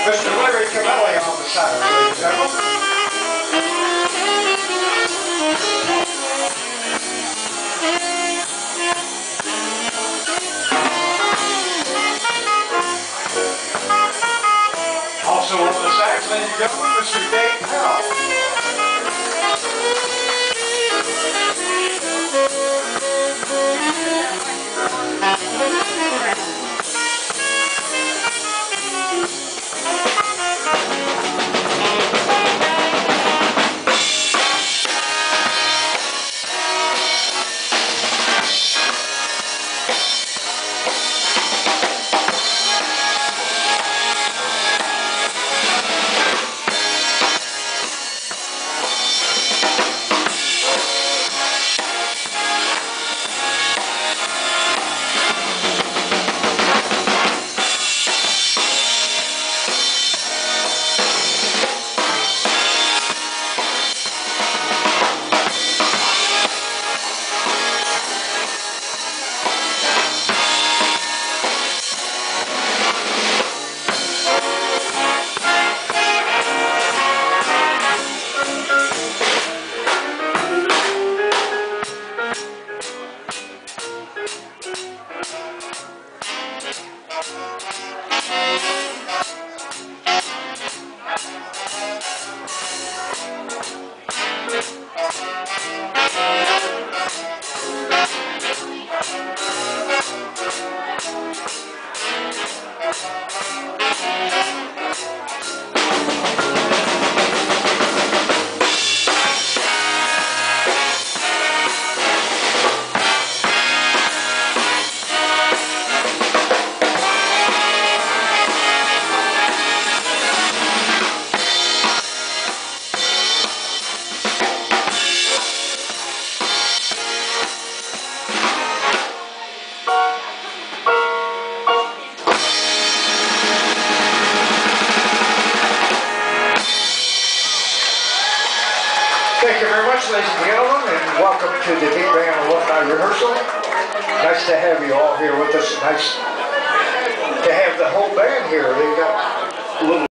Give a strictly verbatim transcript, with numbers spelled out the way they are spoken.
Mister Larry Cavelli on the sax, ladies and gentlemen. Also on the sax, ladies and gentlemen, Mister Dave Powell. Thank you very much, ladies and gentlemen, and welcome to the Big Band Alumni Rehearsal. Nice to have you all here with us. Nice to have the whole band here. They got a little